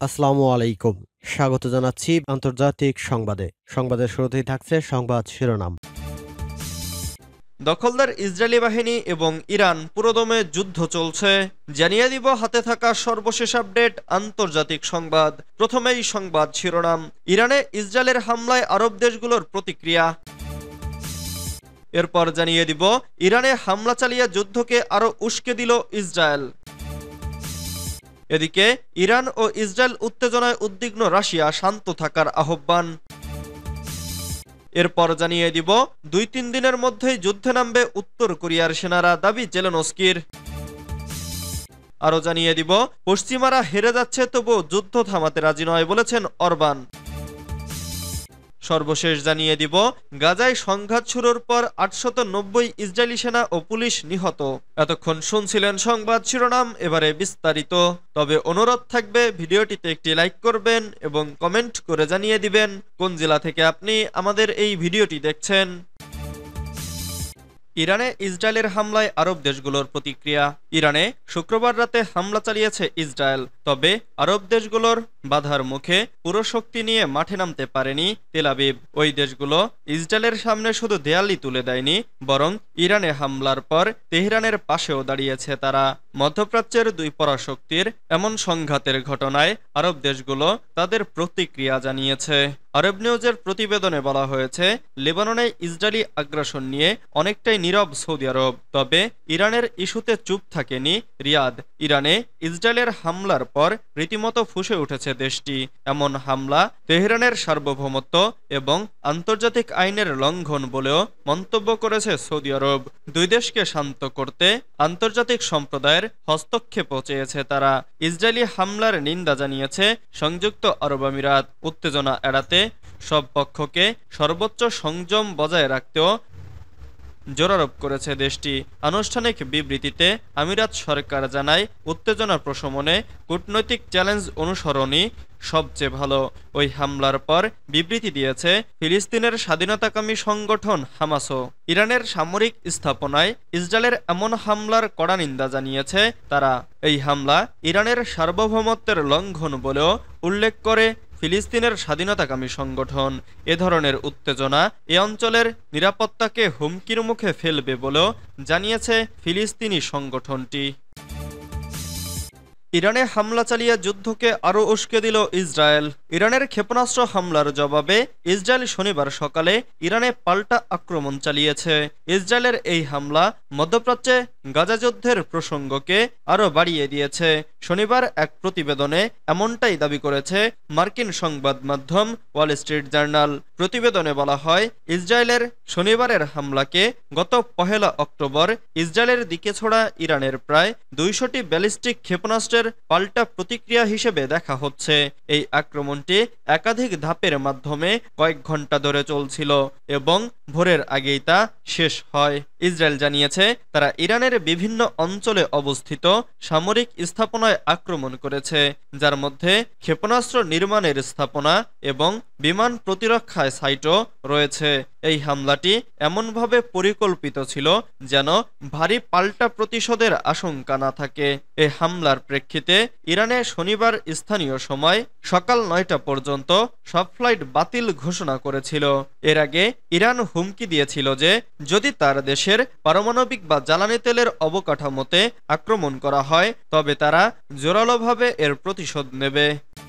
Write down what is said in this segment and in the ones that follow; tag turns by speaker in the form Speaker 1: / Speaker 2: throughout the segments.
Speaker 1: আসসালামু আলাইকুম। স্বাগত জানাচ্ছি আন্তর্জাতিক সংবাদে। সংবাদের শুরুতেই থাকছে সংবাদ শিরোনাম।
Speaker 2: দখলদার ইসরায়েলি বাহিনী এবং ইরান পুরোদমে যুদ্ধ চলছে, জানিয়ে দিব হাতে থাকা সর্বশেষ আপডেট আন্তর্জাতিক সংবাদ। প্রথমেই সংবাদ শিরোনাম। ইরানে ইসরায়েলের হামলায় আরব দেশগুলোর প্রতিক্রিয়া। এরপর জানিয়ে দিব ইরানে হামলা চালিয়ে যুদ্ধকে আরো উস্কে দিল ইসরায়েল। এদিকে ইরান ও ইসরায়েল উত্তেজনায় উদ্বিগ্ন রাশিয়া শান্ত থাকার আহ্বান। এরপর জানিয়ে দিব ২-৩ দিনের মধ্যেই যুদ্ধে নামবে উত্তর কোরিয়ার সেনারা, দাবি জেলেনস্কির। আরও জানিয়ে দিব পশ্চিমারা হেরে যাচ্ছে তবুও যুদ্ধ থামাতে রাজি নয় বলেছেন অরবান। সর্বশেষ জানিয়ে দিব গাজায় সংঘাত শুরুর পর ৮৯০ ইসরায়েলি সেনা ও পুলিশ নিহত। এতক্ষণ শুনছিলেন সংবাদ শিরোনাম, এবারে বিস্তারিত। তবে অনুরোধ থাকবে ভিডিওটিতে একটি লাইক করবেন এবং কমেন্ট করে জানিয়ে দিবেন কোন জেলা থেকে আপনি আমাদের এই ভিডিওটি দেখছেন। ইরানে ইসরায়েলের হামলায় আরব দেশগুলোর প্রতিক্রিয়া। ইরানে শুক্রবার রাতে হামলা চালিয়েছে ইসরায়েল, তবে আরব দেশগুলোর বাধার মুখে পুরো শক্তি নিয়ে মাঠে নামতে পারেনি তেল আবিব। ওই দেশগুলো ইসরায়েলের সামনে শুধু দেয়ালই তুলে দেয়নি, বরং ইরানে হামলার পর তেহরানের পাশেও দাঁড়িয়েছে তারা। মধ্যপ্রাচ্যের দুই পরাশক্তির এমন সংঘাতের ঘটনায় আরব দেশগুলো তাদের প্রতিক্রিয়া জানিয়েছে। আরব নিউজের প্রতিবেদনে বলা হয়েছে, লেবাননে ইসরায়েলি আগ্রাসন নিয়ে অনেকটাই নীরব সৌদি আরব, তবে ইরানের ইস্যুতে চুপ থাকেনি রিয়াদ। ইরানে ইসরায়েলের হামলার পর রীতিমতো ফুঁসে উঠেছে দেশটি। এমন হামলা তেহরানের সার্বভৌমত্ব এবং আন্তর্জাতিক আইনের লঙ্ঘন বলেও মন্তব্য করেছে সৌদি আরব। দুই দেশকে শান্ত করতে আন্তর্জাতিক সম্প্রদায়ের হস্তক্ষেপও চেয়েছে তারা। ইসরায়েলি হামলার নিন্দা জানিয়েছে সংযুক্ত আরব আমিরাত। উত্তেজনা এড়াতে সব পক্ষকে সর্বোচ্চ সংযম বজায় রাখতেও জোরারোপ করেছে দেশটি। আনুষ্ঠানিক বিবৃতিতে আমিরাত সরকার জানায়, উত্তেজনা প্রশমনে কূটনৈতিক চ্যালেঞ্জ অনুসরণই সবচেয়ে ভালো। ওই হামলার পর বিবৃতি দিয়েছে ফিলিস্তিনের স্বাধীনতাকামী সংগঠন হামাসও। ইরানের সামরিক স্থাপনায় ইসরায়েলের এমন হামলার কড়া নিন্দা জানিয়েছে তারা। এই হামলা ইরানের সার্বভৌমত্বের লঙ্ঘন বলেও উল্লেখ করে ফিলিস্তিনের স্বাধীনতাকামী সংগঠন। এ ধরনের উত্তেজনা এ অঞ্চলের নিরাপত্তাকে হুমকির মুখে ফেলবে বলেও জানিয়েছে ফিলিস্তিনি সংগঠনটি। ইরানে হামলা চালিয়ে যুদ্ধকে আরও উস্কে দিল ইসরায়েল। ইরানের ক্ষেপণাস্ত্র হামলার জবাবে ইসরায়েল শনিবার সকালে ইরানে পাল্টা আক্রমণ চালিয়েছে। ইসরায়েলের এই হামলা মধ্যপ্রাচ্যে গাজা যুদ্ধের প্রসঙ্গকে আরও বাড়িয়ে দিয়েছে। শনিবার এক প্রতিবেদনে এমনটাই দাবি করেছে মার্কিন সংবাদ মাধ্যম ওয়াল স্ট্রিট জার্নাল। প্রতিবেদনে বলা হয়, ইসরায়েলের শনিবারের হামলাকে গত ১ অক্টোবর ইসরায়েলের দিকে ছোড়া ইরানের প্রায় ২০০টি ব্যালিস্টিক ক্ষেপণাস্ত্রের পাল্টা প্রতিক্রিয়া হিসেবে দেখা হচ্ছে। এই আক্রমণটি একাধিক ধাপের মাধ্যমে কয়েক ঘন্টা ধরে চলছিল এবং ভোরের আগেই তা শেষ হয়। ইসরায়েল জানিয়েছে তারা ইরানের বিভিন্ন অঞ্চলে অবস্থিত সামরিক স্থাপনায় আক্রমণ করেছে, যার মধ্যে ক্ষেপণাস্ত্র নির্মাণের স্থাপনা এবং বিমান প্রতিরক্ষায় সাইটও রয়েছে। এই হামলাটি এমনভাবে পরিকল্পিত ছিল যেন ভারী পাল্টা প্রতিশোধের আশঙ্কা না থাকে। এই হামলার প্রেক্ষিতে ইরানে শনিবার স্থানীয় সময় সকাল ৯টা পর্যন্ত সব ফ্লাইট বাতিল ঘোষণা করেছিল। এর আগে ইরান হুমকি দিয়েছিল যে যদি তার দেশের পারমাণবিক বা জ্বালানি তেলের অবকাঠামোতে আক্রমণ করা হয় তবে তারা জোরালোভাবে এর প্রতিশোধ নেবে।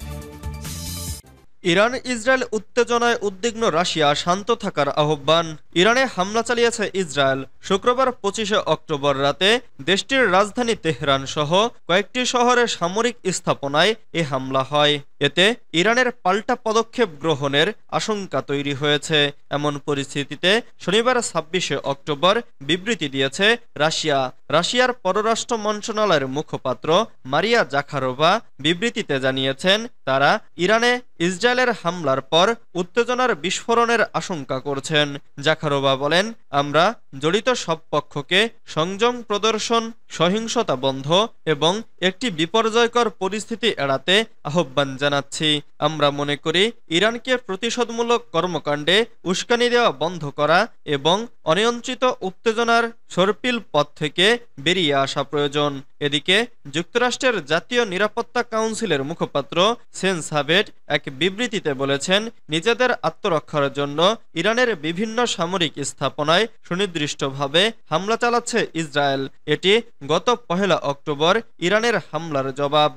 Speaker 2: ইরান ইসরায়েল উত্তেজনায় উদ্বিগ্ন রাশিয়া শান্ত থাকার আহ্বান। ইরানে হামলা চালিয়েছে ইসরায়েল। শুক্রবার ২৫ অক্টোবর রাতে দেশটির রাজধানী তেহরান সহ কয়েকটি শহরে সামরিক স্থাপনায় এ হামলা হয়। এতে ইরানের পাল্টা পদক্ষেপ গ্রহণের আশঙ্কা তৈরি হয়েছে। এমন পরিস্থিতিতে শনিবার ২৬ অক্টোবর বিবৃতি দিয়েছে রাশিয়া। রাশিয়ার পররাষ্ট্র মন্ত্রণালয়ের মুখপাত্র মারিয়া জাখারোভা বিবৃতিতে জানিয়েছেন, তারা ইরানে ইসরায়েলের হামলার পর উত্তেজনার বিস্ফোরণের আশঙ্কা করছেন। জাখারোভা বলেন, আমরা জড়িত সব পক্ষকে সংযম প্রদর্শন, সহিংসতা বন্ধ এবং একটি বিপর্যয়কর পরিস্থিতি এড়াতে আহ্বান জানাচ্ছি। আমরা মনে করি ইরানকে প্রতিশোধমূলক কর্মকাণ্ডে উস্কানি দেওয়া বন্ধ করা এবং অনিয়ন্ত্রিত উত্তেজনার সর্পিল পথ থেকে বেরিয়ে আসা প্রয়োজন। এদিকে যুক্তরাষ্ট্রের জাতীয় নিরাপত্তা কাউন্সিলের মুখপাত্র সেন সাভেট এক বিবৃতিতে বলেছেন, নিজেদের আত্মরক্ষার জন্য ইরানের বিভিন্ন সামরিক স্থাপনায় সুনির্দিষ্টভাবে হামলা চালাচ্ছে ইসরায়েল। এটি গত 1 অক্টোবর ইরানের হামলার জবাব।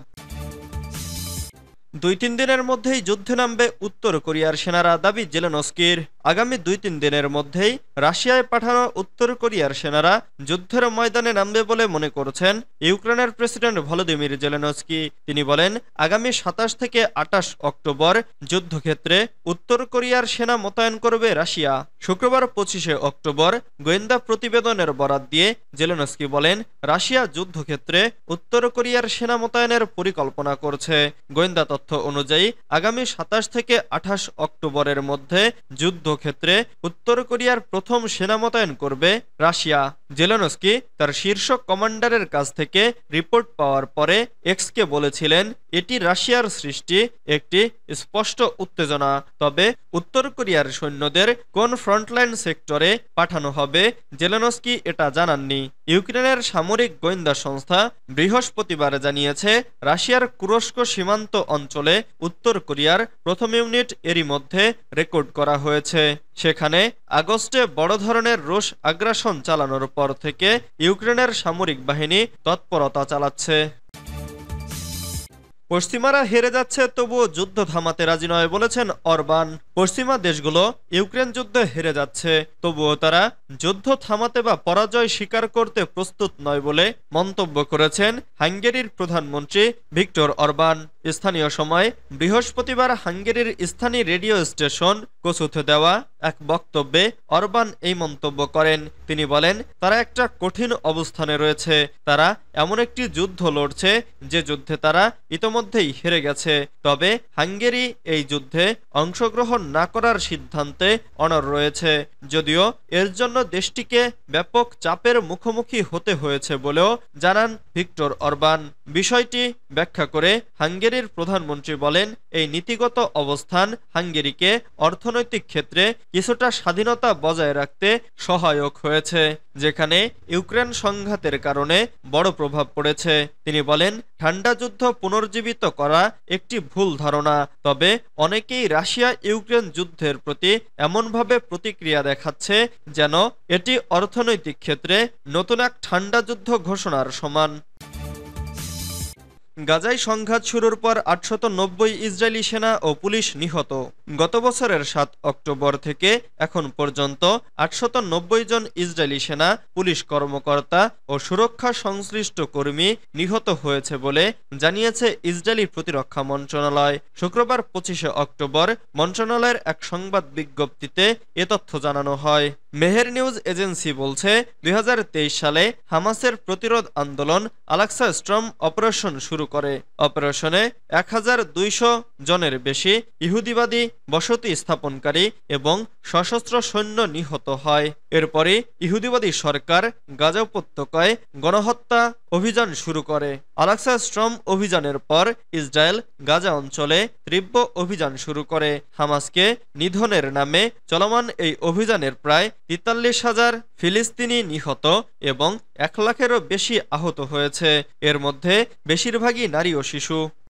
Speaker 2: 2-3 দিনের মধ্যেই যুদ্ধে নামবে উত্তর কোরিয়ার সেনারা, দাবি জেলেনস্কির। আগামী 2-3 দিনের মধ্যেই রাশিয়ায় পাঠানো উত্তর কোরিয়ার সেনারা যুদ্ধের ময়দানে নামবে বলে মনে করছেন ইউক্রেনের প্রেসিডেন্ট ভলোদিমির জেলেনস্কি। তিনি বলেন, আগামী 27 থেকে 28 অক্টোবর যুদ্ধক্ষেত্রে উত্তর কোরিয়ার সেনা মোতায়েন করবে রাশিয়া। শুক্রবার 25 অক্টোবর গোয়েন্দা প্রতিবেদনের বরাত দিয়ে জেলেনস্কি বলেন, রাশিয়া যুদ্ধক্ষেত্রে উত্তর কোরিয়ার সেনা মোতায়েনের পরিকল্পনা করছে। গোয়েন্দা তথ্য অনুযায়ী আগামী 27 থেকে 28 অক্টোবরের মধ্যে যুদ্ধক্ষেত্রে উত্তর কোরিয়ার প্রথম সেনা মোতায়েন করবে রাশিয়া। জেলেনস্কি তার শীর্ষ কমান্ডারের কাছ থেকে রিপোর্ট পাওয়ার পরে এক্সকে বলেছিলেন, এটি রাশিয়ার সৃষ্টি একটি স্পষ্ট উত্তেজনা। তবে উত্তর কোরিয়ার সৈন্যদের কোন ফ্রন্টলাইন সেক্টরে পাঠানো হবে জেলেনস্কি এটা জানাননি। ইউক্রেনের সামরিক গোয়েন্দা সংস্থা বৃহস্পতিবার জানিয়েছে, রাশিয়ার কুরস্ক সীমান্ত অঞ্চলে উত্তর কোরিয়ার প্রথম ইউনিট এরই মধ্যে রেকর্ড করা হয়েছে। সেখানে আগস্টে বড় ধরনের রুশ আগ্রাসন চালানোর পর থেকে ইউক্রেনের সামরিক বাহিনী তৎপরতা চালাচ্ছে। পশ্চিমারা হেরে যাচ্ছে তবুও যুদ্ধ থামাতে রাজি নয় বলেছেন অরবান। পশ্চিমা দেশগুলো ইউক্রেন যুদ্ধে হেরে যাচ্ছে, তবুও তারা যুদ্ধ থামাতে বা পরাজয় স্বীকার করতে প্রস্তুত নয় বলে মন্তব্য করেছেন হাঙ্গেরির প্রধানমন্ত্রী ভিক্টর অরবান। স্থানীয় সময় বৃহস্পতিবার হাঙ্গেরির স্থানীয় রেডিও স্টেশন কোসুথে দেওয়া এক বক্তব্যে অরবান এই মন্তব্য করেন। তিনি বলেন, তারা একটা কঠিন অবস্থানে রয়েছে। তারা এমন একটি যুদ্ধ লড়ছে যে যুদ্ধে তারা ইতোমধ্যেই হেরে গেছে। তবে হাঙ্গেরি এই যুদ্ধে অংশগ্রহণ না করার সিদ্ধান্তে অনড় রয়েছে, যদিও এর জন্য দেশটিকে ব্যাপক চাপের মুখোমুখি হতে হয়েছে বলেও জানান ভিক্টর অরবান। বিষয়টি ব্যাখ্যা করে হাঙ্গেরির প্রধানমন্ত্রী বলেন, এই নীতিগত অবস্থান হাঙ্গেরিকে অর্থনৈতিক ক্ষেত্রে কিছুটা স্বাধীনতা বজায় রাখতে সহায়ক হয়েছে, যেখানে ইউক্রেন সংঘাতের কারণে বড় প্রভাব পড়েছে। তিনি বলেন, ঠান্ডা যুদ্ধ পুনর্জীবিত করা একটি ভুল ধারণা। তবে অনেকেই রাশিয়া ইউক্রেন যুদ্ধের প্রতি এমনভাবে প্রতিক্রিয়া দেখাচ্ছে যেন এটি অর্থনৈতিক ক্ষেত্রে নতুন এক ঠান্ডা যুদ্ধ ঘোষণার সমান। গাজায় সংঘাত শুরুর পর 890 ইসরায়েলি সেনা ও পুলিশ নিহত। গত বছরের 7 অক্টোবর থেকে এখন পর্যন্ত 890 জন ইসরায়েলি সেনা, পুলিশ কর্মকর্তা ও সুরক্ষা সংশ্লিষ্ট কর্মী নিহত হয়েছে বলে জানিয়েছে ইসরায়েলি প্রতিরক্ষা মন্ত্রণালয়। শুক্রবার 25 অক্টোবর মন্ত্রণালয়ের এক সংবাদ বিজ্ঞপ্তিতে এ তথ্য জানানো হয়। মেহের নিউজ এজেন্সি বলছে, 2023 সালে হামাসের প্রতিরোধ আন্দোলন আলাক্সা স্টর্ম অপারেশন শুরু করে। অপারেশনে 1200 জনের বেশি ইহুদিবাদী বসতি স্থাপনকারী এবং সশস্ত্র সৈন্য নিহত হয়। এরপরে ইহুদিবাদী সরকার গাজা উপত্যকায় গণহত্যা অভিযান শুরু করে। আলাক্সা স্টর্ম অভিযানের পর ইসরায়েল গাজা অঞ্চলে তীব্র অভিযান শুরু করে। হামাসকে নিধনের নামে চলমান এই অভিযানের প্রায় 43,000 ফিলিস্তিনি নিহত এবং 1 লাখেরও বেশি আহত হয়েছে। এর মধ্যে বেশিরভাগই নারী ও শিশু।